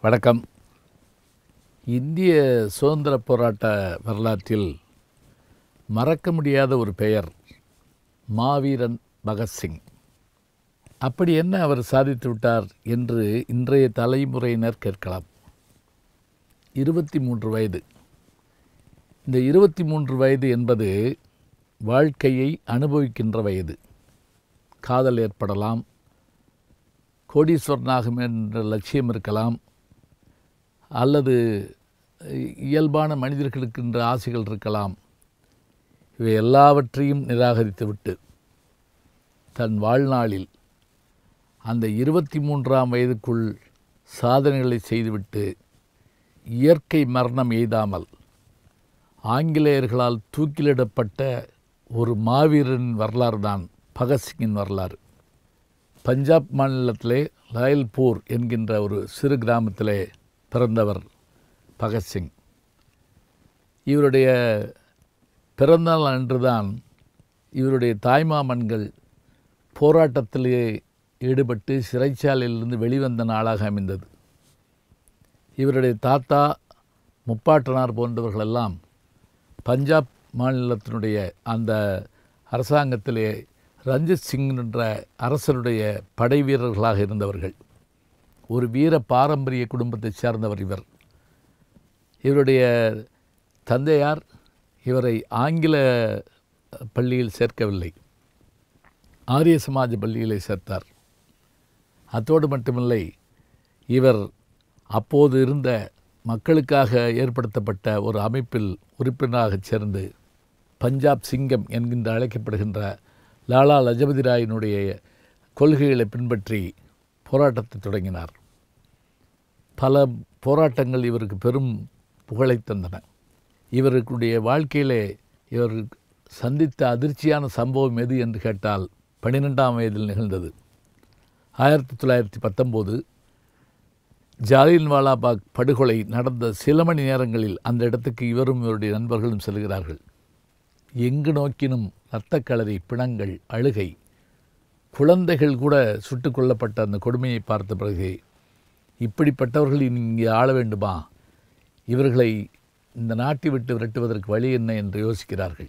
வணக்கம். இந்திய சுதந்திர போராட்ட வரலாற்றில் மறக்க முடியாத ஒரு பெயர் மாவீரன் பகத்சிங். அப்படி என்ன அவர் சாதித்து விட்டார் என்று இன்றைய தலைமுறையினர் கேட்கலாம். 23 வயது. இந்த 23 வயது என்பது வாழ்க்கையை அனுபவிக்கின்ற வயது. காதல் ஏற்படலாம், கோடீஸ்வரனாகும் என்ற லட்சியம் இருக்கலாம், அல்லது இயல்பான மனிதர்களுக்கு என்ற ஆசைகள் இருக்கலாம். இவை எல்லாவற்றையும் நிராகரித்துவிட்டு தன் வாழ்நாளில் அந்த 23ஆம் வயதுக்குள் சாதனைகளை செய்துவிட்டு இயற்கை மரணம் எய்தாமல் ஆங்கிலேயர்களால் தூக்கிலிடப்பட்ட ஒரு மாவீரனின் வரலாறு தான் பகத்சிங்கின் வரலாறு. பஞ்சாப் மாநிலத்திலே லாயல்பூர் என்கின்ற ஒரு சிறு கிராமத்திலே பிறந்தவர் பகத்சிங். இவருடைய பிறந்தநாள் அன்றுதான் இவருடைய தாய்மாமன்கள் போராட்டத்திலே ஈடுபட்டு சிறைச்சாலையிலிருந்து வெளிவந்த நாளாக அமைந்தது. இவருடைய தாத்தா, முப்பாட்டனார் போன்றவர்களெல்லாம் பஞ்சாப் மாநிலத்தினுடைய அந்த அரசாங்கத்திலே ரஞ்சித் சிங் என்ற அரசருடைய படை வீரர்களாக இருந்தவர்கள். ஒரு வீர பாரம்பரிய குடும்பத்தைச் சேர்ந்தவர் இவர். இவருடைய தந்தையார் இவரை ஆங்கில பள்ளியில் சேர்க்கவில்லை, ஆரிய சமாஜ பள்ளியிலே சேர்த்தார். அத்தோடு மட்டுமில்லை, இவர் அப்போது இருந்த மக்களுக்காக ஏற்படுத்தப்பட்ட ஒரு அமைப்பில் உறுப்பினராகச் சேர்ந்து பஞ்சாப் சிங்கம் என்கின்ற அழைக்கப்படுகின்ற லாலா லஜபதி ராயினுடைய கொள்கைகளை பின்பற்றி போராட்டத்தை தொடங்கினார். பல போராட்டங்கள் இவருக்கு பெரும் புகழை தந்தன. இவருடைய வாழ்க்கையிலே இவர் சந்தித்த அதிர்ச்சியான சம்பவம் எது என்று கேட்டால் 12ஆம் வயதில் நிகழ்ந்தது. 1919 ஜாலியன்வாலாபாக் படுகொலை நடந்த சில மணி நேரங்களில் அந்த இடத்துக்கு இவரும் இவருடைய நண்பர்களும் செல்கிறார்கள். எங்கு நோக்கினும் இரத்தக்களரி, பிணங்கள், அழுகை, குழந்தைகள் கூட சுட்டு கொல்லப்பட்ட அந்த கொடுமையை பார்த்த பிறகு இப்படிப்பட்டவர்கள் இங்கே ஆள வேண்டுமா, இவர்களை இந்த நாட்டை விட்டு விரட்டுவதற்கு வழி என்ன என்று யோசிக்கிறார்கள்.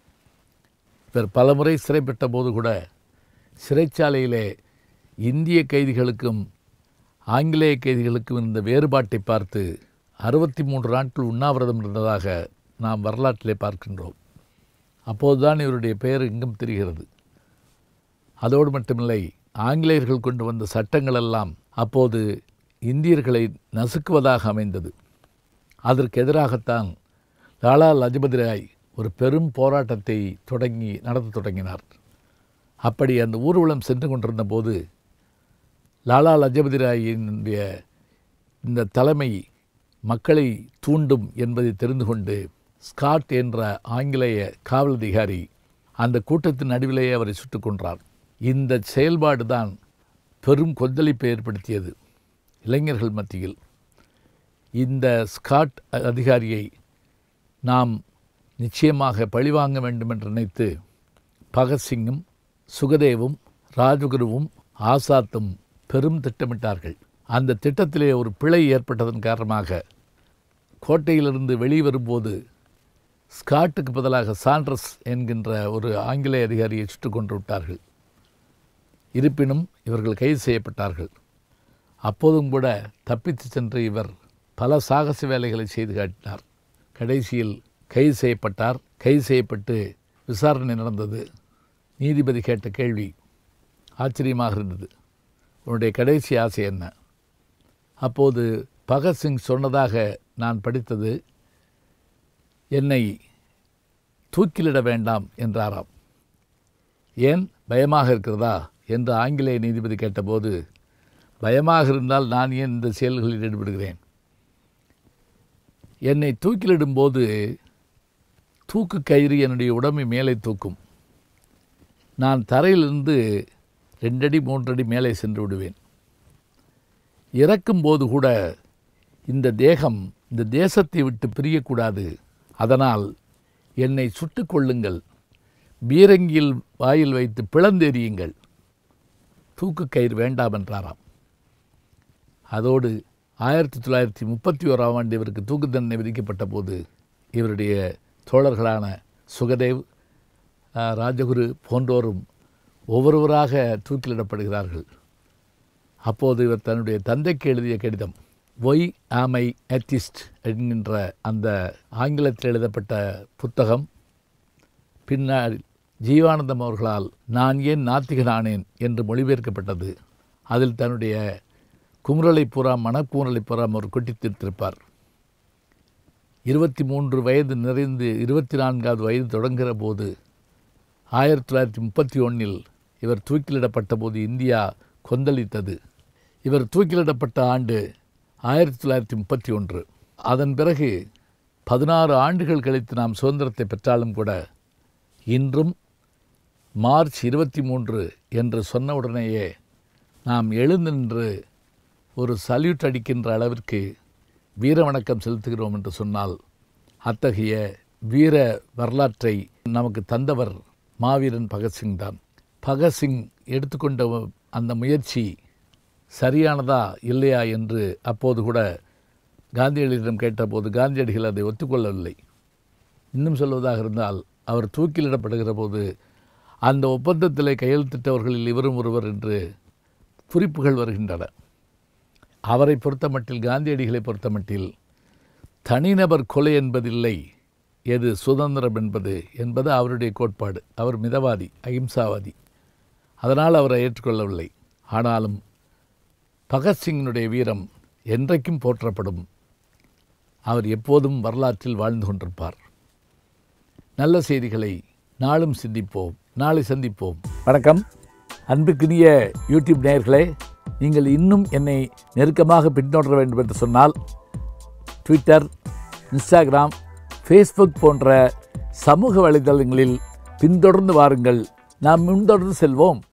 இவர் பலமுறை சிறைப்பட்ட போது கூட சிறைச்சாலையிலே இந்திய கைதிகளுக்கும் ஆங்கிலேய கைதிகளுக்கும் இருந்த வேறுபாட்டை பார்த்து 63 நாட்கள் உண்ணாவிரதம் இருந்ததாக நாம் வரலாற்றிலே பார்க்கின்றோம். அப்போதுதான் இவருடைய பெயர் எங்கும் தெரிகிறது. அதோடு மட்டுமில்லை, ஆங்கிலேயர்கள் கொண்டு வந்த சட்டங்களெல்லாம் அப்போது இந்தியர்களை நசுக்குவதாக அமைந்தது. அதற்கு எதிராகத்தான் லாலா லஜபதி ராய் ஒரு பெரும் போராட்டத்தை நடத்த தொடங்கினார். அப்படி அந்த ஊர்வலம் சென்று கொண்டிருந்த போது லாலா லஜபதி ராயினுடைய இந்த தலைமை மக்களை தூண்டும் என்பதை தெரிந்து கொண்டு ஸ்காட் என்ற ஆங்கிலேய காவல் அதிகாரி அந்த கூட்டத்தின் நடுவிலேயே அவரை சுட்டுக் கொன்றார். இந்த செயல்பாடு தான் பெரும் கொந்தளிப்பை ஏற்படுத்தியது இளைஞர்கள் மத்தியில். இந்த ஸ்காட் அதிகாரியை நாம் நிச்சயமாக பழிவாங்க வேண்டும் என்று நினைத்து பகத்சிங்கும் சுகதேவும் ராஜகுருவும் ஆசாத்தும் பெரும் திட்டமிட்டார்கள். அந்த திட்டத்திலே ஒரு பிழை ஏற்பட்டதன் காரணமாக கோட்டையிலிருந்து வெளிவரும்போது ஸ்காட்டுக்கு பதிலாக சாண்ட்ரஸ் என்கின்ற ஒரு ஆங்கிலேய அதிகாரியை சுட்டு கொன்று விட்டார்கள். இருப்பினும் இவர்கள் கைது செய்யப்பட்டார்கள். அப்போதும் கூட தப்பித்து சென்று இவர் பல சாகச வேலைகளை செய்து காட்டினார். கடைசியில் கைது செய்யப்பட்டார். கைது செய்யப்பட்டு விசாரணை நடந்தது. நீதிபதி கேட்ட கேள்வி ஆச்சரியமாக இருந்தது. உன்னுடைய கடைசி ஆசை என்ன? அப்போது பகத்சிங் சொன்னதாக நான் படித்தது, என்னை தூக்கிலிட வேண்டாம் என்றாராம். ஏன், பயமாக இருக்கிறதா என்று ஆங்கிலேய நீதிபதி கேட்டபோது, பயமாக இருந்தால் நான் ஏன் இந்த செயல்களில் ஈடுபடுகிறேன்? என்னை தூக்கிலிடும்போது தூக்கு கயிறு என்னுடைய உடம்பை மேலே தூக்கும். நான் தரையிலிருந்து 2 அடி 3 அடி மேலே சென்று விடுவேன். இறக்கும்போது கூட இந்த தேகம் இந்த தேசத்தை விட்டு பிரியக்கூடாது. அதனால் என்னை சுட்டு கொள்ளுங்கள், பீரங்கியில் வாயில் வைத்து பிளந்தெறியுங்கள், தூக்கு கயிறு வேண்டாம் என்றாராம். அதோடு 1931ஆம் ஆண்டு இவருக்கு தூக்கு தண்டனை விதிக்கப்பட்ட போது இவருடைய தோழர்களான சுகதேவ், ராஜகுரு போன்றோரும் ஒவ்வொருவராக தூக்கிலிடப்படுகிறார்கள். அப்போது இவர் தன்னுடைய தந்தைக்கு எழுதிய கடிதம், ஒய் ஆம் ஐ ஏத்திஸ்ட் என்கின்ற அந்த ஆங்கிலத்தில் எழுதப்பட்ட புத்தகம் பின்னால் ஜீவானந்தம் அவர்களால் நான் ஏன் நாத்திகனானேன் என்று மொழிபெயர்க்கப்பட்டது. அதில் தன்னுடைய குமுறலை பூரா மனக்குமுறலை பூரா அவர் கொட்டி தீர்த்திருப்பார். 23 வயது நிறைந்து 24வது வயது தொடங்குகிற போது 1931 இவர் தூக்கிலிடப்பட்ட போது இந்தியா கொந்தளித்தது. இவர் தூக்கிலிடப்பட்ட ஆண்டு 1931. அதன் பிறகு 16 ஆண்டுகள் கழித்து நாம் சுதந்திரத்தை பெற்றாலும் கூட இன்றும் மார்ச் 23 என்று சொன்னவுடனேயே நாம் எழுந்து நின்று ஒரு சல்யூட் அடிக்கின்ற அளவிற்கு வீர வணக்கம் செலுத்துகிறோம் என்று சொன்னால் அத்தகைய வீர வரலாற்றை நமக்கு தந்தவர் மாவீரன் பகத்சிங் தான். பகத்சிங் எடுத்துக்கொண்ட அந்த முயற்சி சரியானதா இல்லையா என்று அப்போது கூட காந்தியடிகளிடம் கேட்டபோது காந்தியடிகள் அதை ஒத்துக்கொள்ளவில்லை. இன்னும் சொல்வதாக இருந்தால் அவர் தூக்கிலிடப்படுகிற போது அந்த ஒப்பந்தத்தில் கையெழுத்திட்டவர்களில் இவரும் ஒருவர் என்று குறிப்புகள் வருகின்றன. அவரை பொறுத்தமட்டில், காந்தியடிகளை பொறுத்தமட்டில் தனிநபர் கொலை என்பதில்லை, எது சுதந்திரம் என்பது அவருடைய கோட்பாடு. அவர் மிதவாதி, அகிம்சாவாதி. அதனால் அவரை ஏற்றுக்கொள்ளவில்லை. ஆனாலும் பகத்சிங்கினுடைய வீரம் என்றைக்கும் போற்றப்படும். அவர் எப்போதும் வரலாற்றில் வாழ்ந்து கொண்டிருப்பார். நல்ல செய்திகளை நாளும் சிந்திப்போம், நாளை சந்திப்போம். வணக்கம். அன்புக்குரிய யூடியூப் நேயர்களே, நீங்கள் இன்னும் என்னை நெருக்கமாக பின்தொடர வேண்டும் என்று சொன்னால் ட்விட்டர், இன்ஸ்டாகிராம், ஃபேஸ்புக் போன்ற சமூக வலைதளங்களில் பின்தொடர்ந்து வாருங்கள். நாம் முன்தொடர்ந்து செல்வோம்.